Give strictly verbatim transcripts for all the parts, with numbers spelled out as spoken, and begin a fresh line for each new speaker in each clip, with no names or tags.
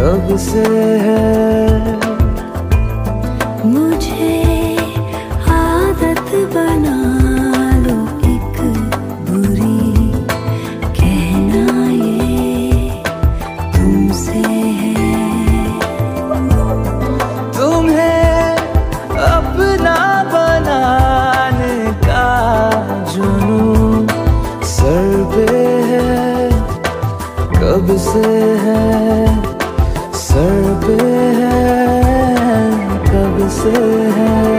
कब से है।
मुझे आदत बना लो एक बुरी, कहना ये तुमसे है।
तुम्हें अपना बनाने का जुनून सर पे है, कब से है, सर पे है, कब से है।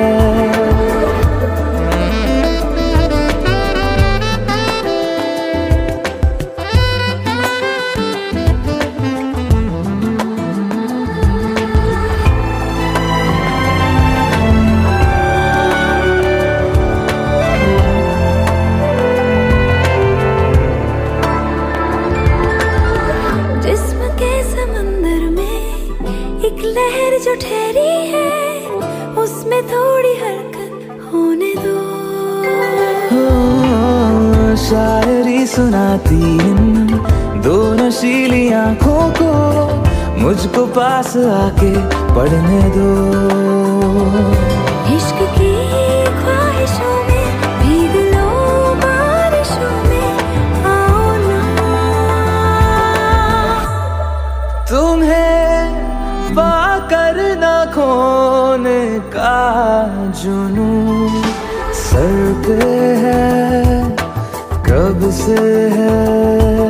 जिस्म के समंदर में एक लहर जो ठहरी है, उसमें थोड़ी हरकत होने दो।
ओ, शायरी सुनाती इन दो नशीली आंखों को, मुझको पास आके पढ़ने दो।
इश्क की ख्वाहिशों में भीग लो बारिशों में, आओ ना।
तुम्हें पाकर न खोने का जुनून सर पे है, कब से है।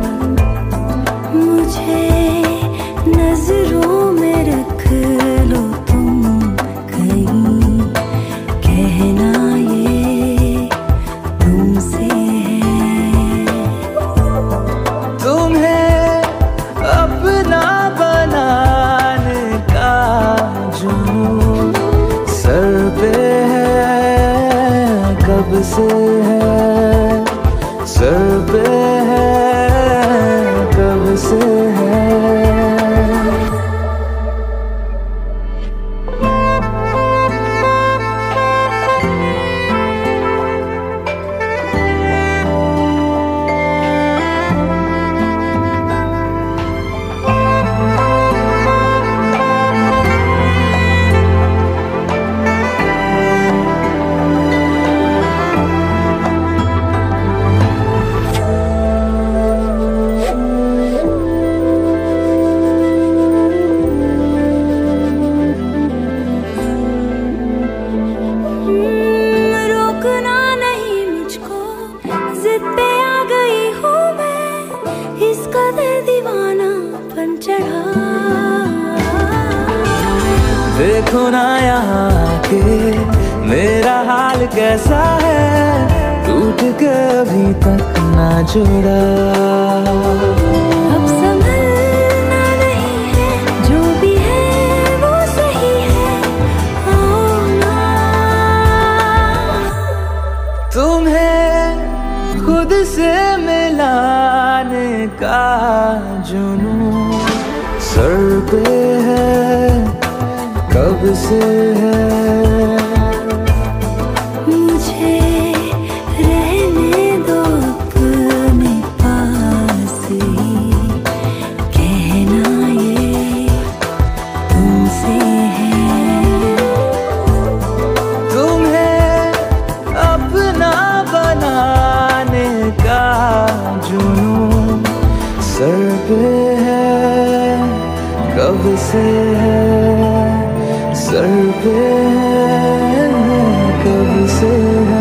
मुझे नजरों में रख लो तुम कहीं, कहना ये तुमसे है।
तुम्हें अपना बनाने का जुनून सर पे है, कब से है, सर पे है, कब से है।
रोकना नहीं मुझको, जिद पे आ गई हूँ मैं, इस कदर दीवानापन चढ़ा।
देखो ना यहाँ के मेरा हाल कैसा है, टूट के अभी तक ना जुड़ा।
अब संभलना नहीं है, जो भी है वो सही है, आओ ना।
तुम्हें खुद से मिलाने का जुनून सर पे है, कब से है।
मुझे रहने दो अपने पास ही, कहना ये तुमसे है।
तुम्हें अपना बनाने का जुनून सर पे है, कब से है, सर पे है, कब से है।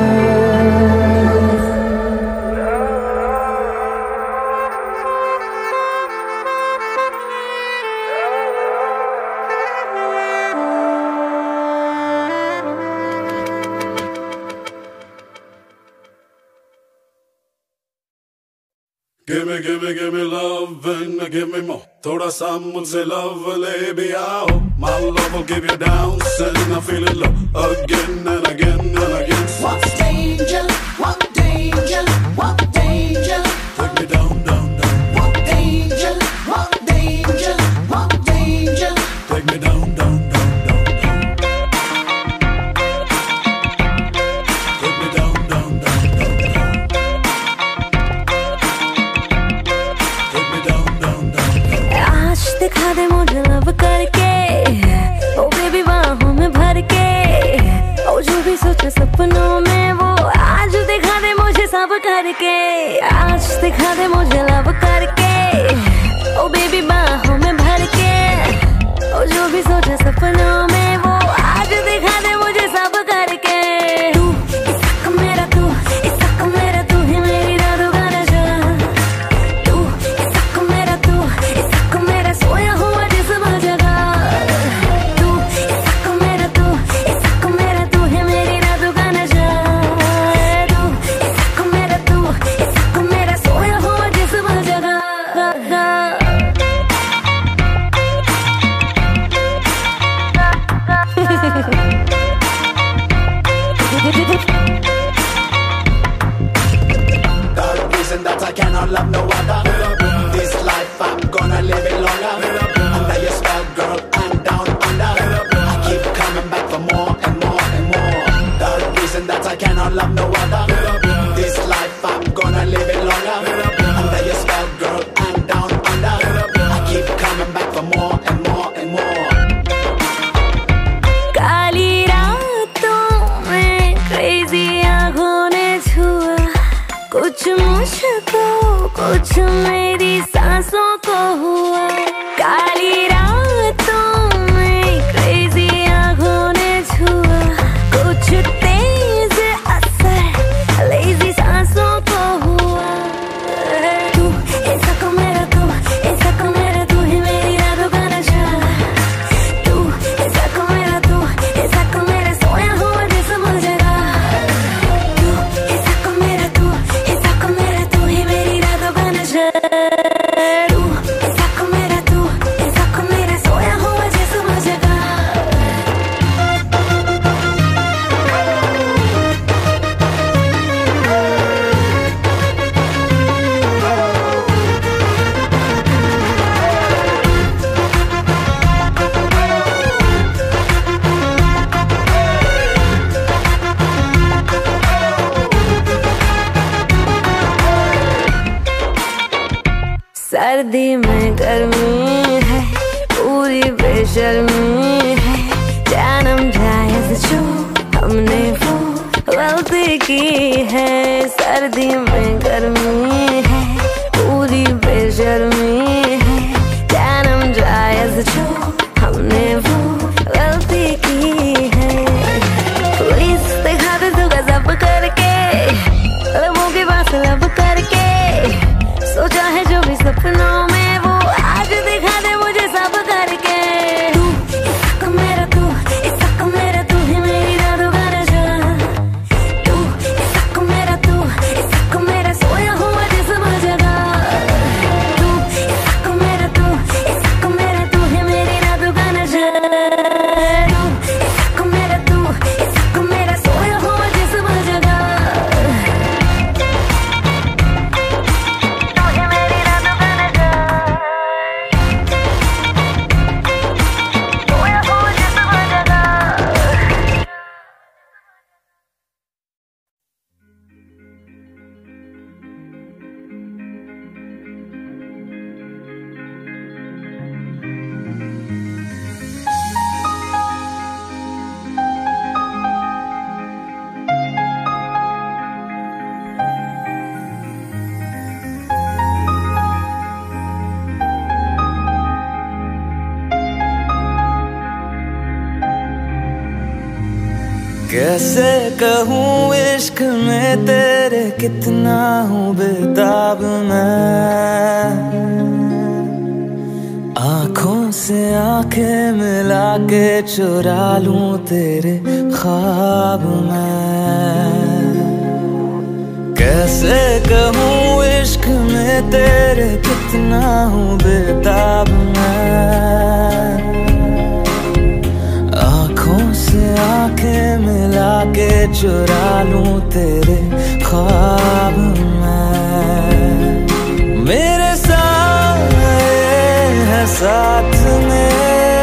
Give me, give me, give me love and give me more. थोड़ा सा मुझसे love ले भी आओ. My love will give you down, and I feel it low again and again and again.
What danger, what danger, what danger.
Take me down, down, down.
What danger, what danger, what danger.
Take me down, down, down, down, down. Take me down, down, down, down, down. Take me down, down, down, down.
आज दिखा दे मुझे love करके, ओ baby बाहों में भर के, ओ जो भी सोचा सपनों में वो आज दिखा दे मुझे सब करके, आज दिखा दे मुझे लव करके, ओ बेबी बाहों में भर के, ओ जो भी सोचा सपनों में वो आज दिखा दे मुझे सब करके। तू इसक मेरा, तू इसक मेरा, तू ही मेरी रातों का नशा, तू इसक मेरा, तू इसक मेरा, सोया हुआ जिस्म जगा, तू इसक मेरा, तू इसक मेरा, तू ही मेरी रातों का नशा, तू इसक मेरा, तू इसक मेरा, सोया हुआ जिस्म जगा।
The reason that I cannot love no other. This life I'm gonna live it longer. Under your spell, girl, I'm down under. I keep coming back for more and more and more. The reason that I cannot love no other. This life I'm gonna live it longer. Under your spell, girl, I'm down under. I keep coming back for more and more and more.
काली रातों में crazy आँखों ने छुआ, कुछ मुझको कुछ मेरी सांसों को हुआ। काली रातों में क्रेजी आँखों ने छुआ, कुछ तेज असर लेजी सांसों को हुआ। तू ऐसा को मेरा, तू ऐसा को मेरा, तू ही मेरी रातों का नशा, तू ऐसा को मेरा, तू ऐसा को मेरा, सोया हुआ जिस्म जगा, तू ऐसा को मेरा, तू ऐसा को मेरा, तू ही मेरी रातों का नशा, तू ऐसा को मेरा, तू ऐसा को मेरा, सोया हुआ जिस्म जगा। सर्दी में गर्मी है, पूरी बेशर्मी है, जानम जायज जो हमने वो गलती की है। सर्दी में गर्मी है, पूरी बेशर्मी है, जानम जायज जो हमने वो गलती की है। पुलिस दिखा दे तू गजब करके, लबों के पास लब करके, सोचा है जो भी सपनों में वो आज दिखा दे मुझे सब करके। तू इसक मेरा, तू इसक मेरा, तू ही मेरी रातों का नशा, तू इसक मेरा, तू इसक मेरा, सोया हुआ जिस्म जगा, तू इसक मेरा, तू इसक मेरा, तू ही मेरी रातों का नशा, तू इसक मेरा, तू इसक मेरा, सोया हुआ जिस्म जगा।
कैसे कहूँ इश्क में तेरे कितना हूँ बेताब मैं, आँखों से आंखें मिला के चुरा लूं तेरे ख्वाब मैं। कैसे कहूँ इश्क में तेरे कितना हूँ बेताब मैं, आँखों से आंखें मिला के चुरा लूं तेरे ख्वाब मैं। मेरे साए हैं साथ में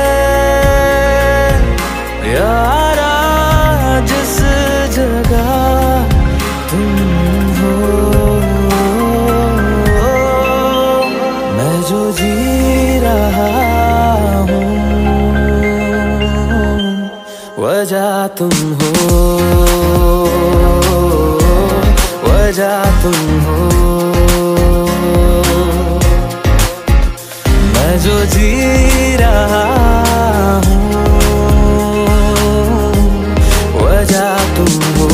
यारा, जिस जगह तुम हो, मैं जो जी रहा तुम हो, वजह तुम हो। मैं जो जी रहा हूँ, वजह तुम हो,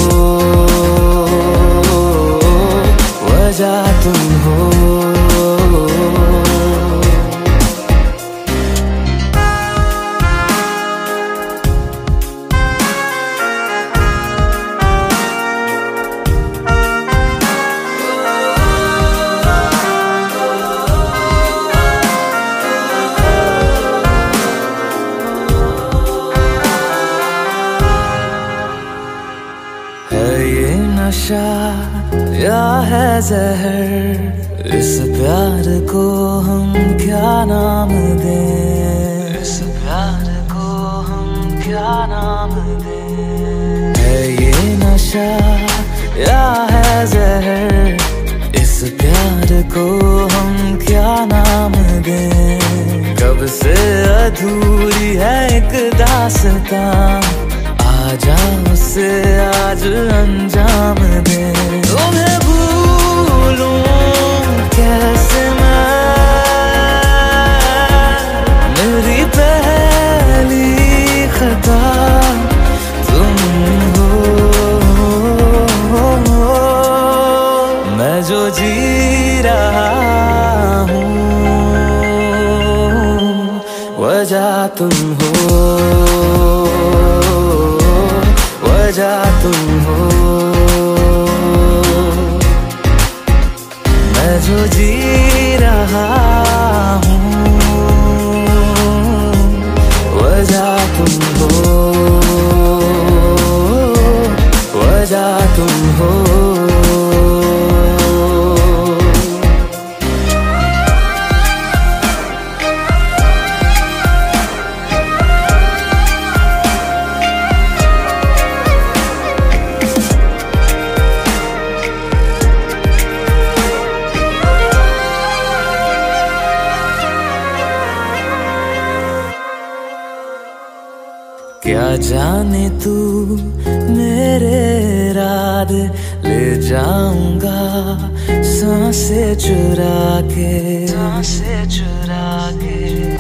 वजह तुम हो। नशा या है जहर, इस प्यार को हम क्या नाम दें, इस प्यार को हम क्या नाम दें। है ये नशा या है जहर, इस प्यार को हम क्या नाम दें। कब से अधूरी है एक दास्तां, आजा उसे आज अंजाम दे। तुम्हें भूलूं कैसे मैं, मेरी पहली खता तुम हो। मैं जो जी रहा हूँ, वजह तुम हो, वजह तुम हो। मैं जो जी रहा हूँ, वजह तुम हो, वजह तुम हो। क्या जाने तू मेरे इरादे, ले जाऊंगा सांसें चुरा के, सांसें चुरा के।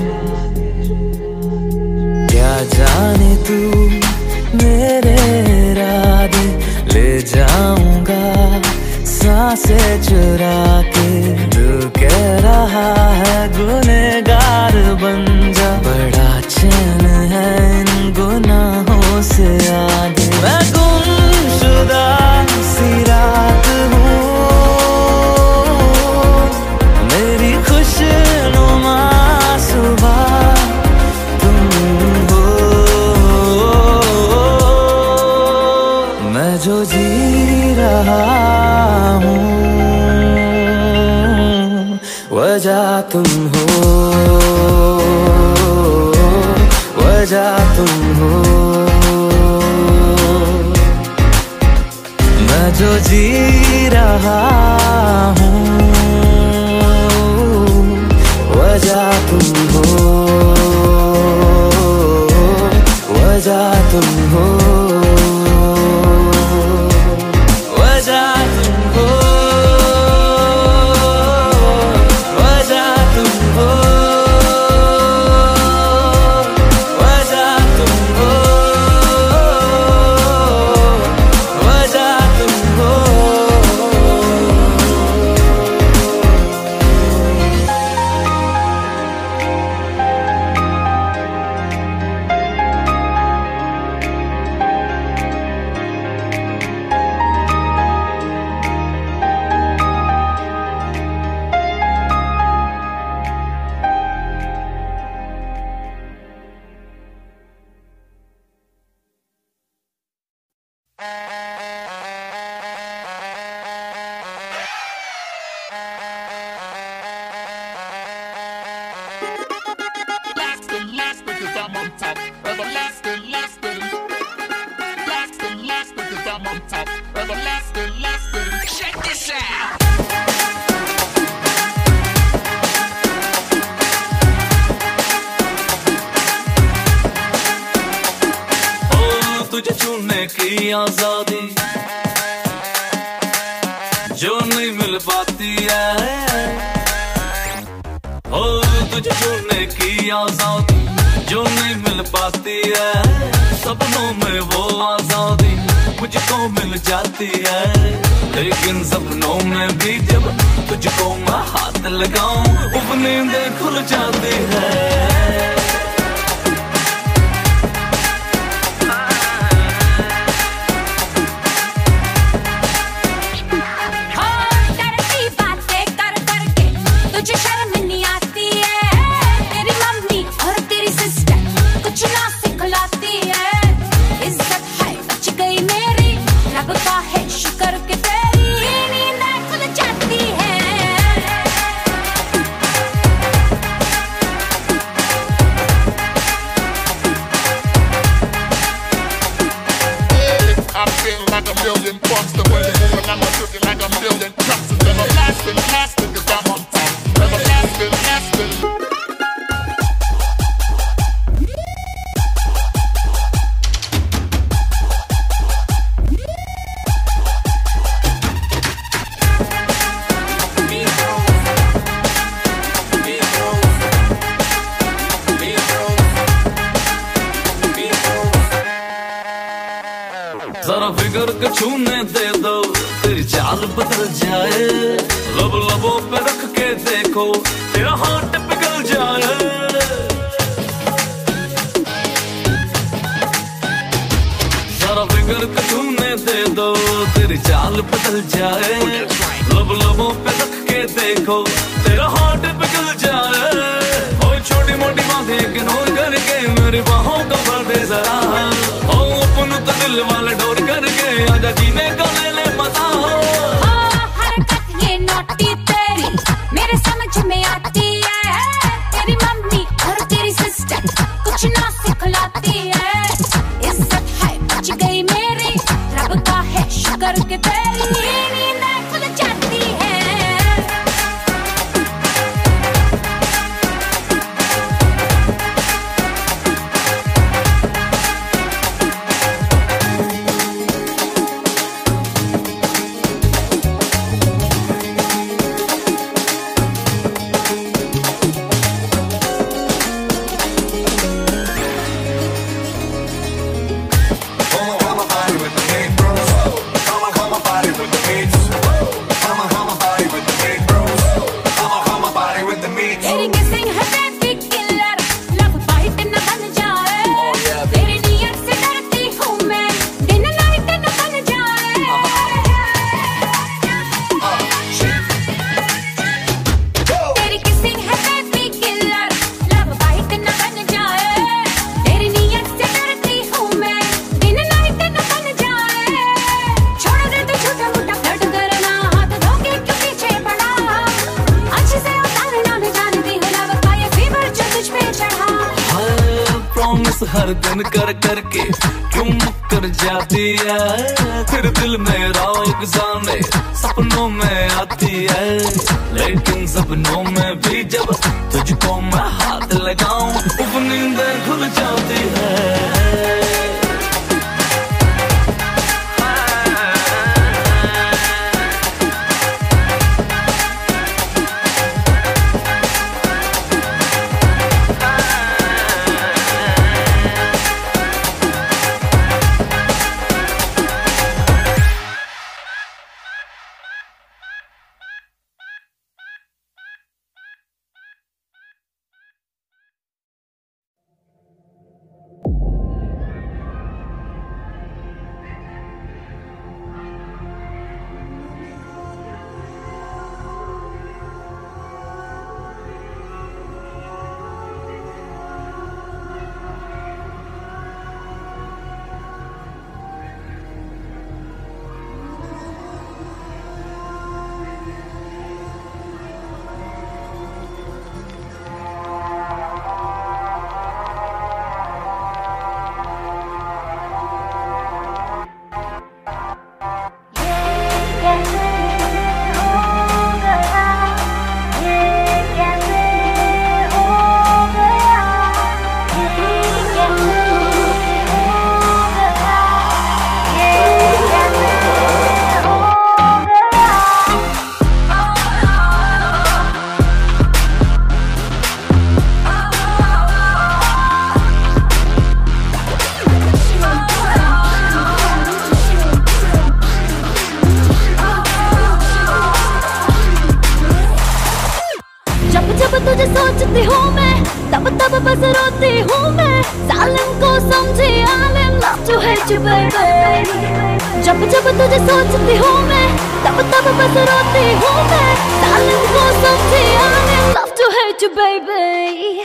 क्या जाने तू मेरे इरादे, ले जाऊंगा सांसें चुरा के। दिल कह रहा है गुनहगार बन जा, बड़ा चैन है इन गुनाहों से आगे। मैं गुमशुदा सी रात हूँ, मेरी खुशनुमा सुबह तुम हो। मैं जो जी रहा हूँ, वजह तुम हो, वजह तुम हो। मैं जो जी रहा हूँ, वजह तुम हो, वजह तुम हो, वजह तुम हो, वजह तुम हो। की आजादी जो नहीं मिल पाती है, ओ तुझे छूने की आजादी जो नहीं मिल पाती है, सपनों में वो आजादी मुझको मिल जाती है, लेकिन सपनों में भी जब तुझको मैं हाथ लगाऊं वो नींदें खुल जाती है।
Million bucks the way they move and I'm looking like a million cups. It's everlasting, lasting, cause I'm on top. Everlasting, lasting.
जरा फिगर के छूने दे दो तेरी चाल बदल जाए, लब लबों पे रख के देखो तेरा हाथ पिघल जाए, जरा फिगर के छूने दे दो तेरी चाल बदल जाए, लब लबों पे रख के देखो तेरा हाथ पिघल जाए, और छोटी मोटी बातें इग्नोर करके मेरी बाहों का भर दे जरा, तो दिल वाले डोर करके आजा जीने का ले ले मजा।
हाँ, हरकत ये नोटी तेरी मेरे समझ में आती है, तेरी मम्मी और तेरी सिस्टर कुछ ना सिखलाती है, इज्जत है बच गई मेरी रब का है शुक्र के तेरी नींदें खुल जाती है।
हर दिन कर करके क्यों मुकर जाती है, फिर दिल मेरा एक जाने सपनों में आती है, लेकिन सपनों में भी जब तुझको मैं हाथ लगाऊं वो नींदें खुल जाती है।
बस रोती हूँ मैं, जालिम को समझे आलिम, love to hate you baby। जब जब तुझे सोचती हूँ मैं, तब तब बस रोती हूँ मैं, जालिम को समझे आलिम, love to hate you baby।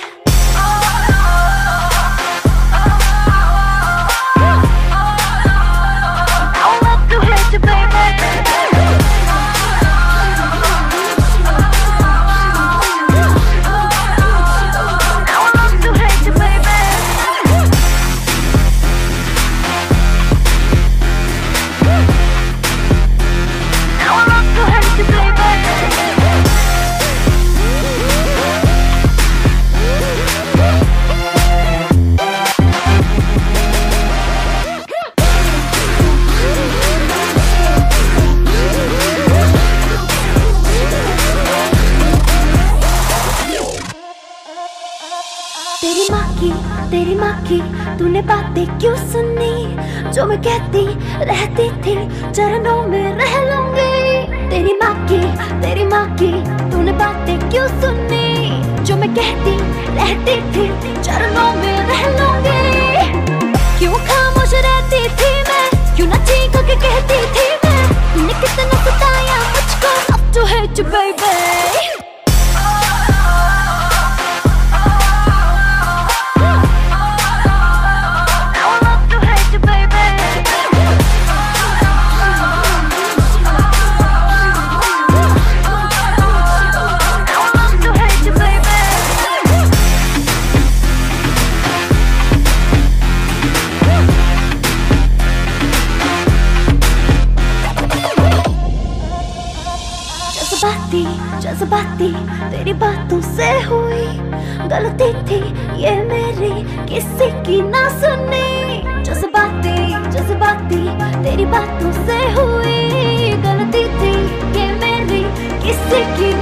तेरी माँ की तेरी माँ की तूने बातें क्यों सुनी, जो मैं कहती रहती थी चरणों में रह लूंगी। तेरी माँ की तेरी माँ की तूने बातें क्यों सुनी, जो मैं कहती रहती थी चरणों में रह लूंगी। क्यों खामोश रहती थी मैं, क्यों ना चीख के कहती थी मैं, तूने कितना सताया मुझको, love to hate you baby। जज्बाती जज्बाती तेरी बातों से हुई गलती थी ये मेरी, किसी की ना सुनी। जज्बाती जज्बाती तेरी बातों से हुई गलती थी ये मेरी, किसी की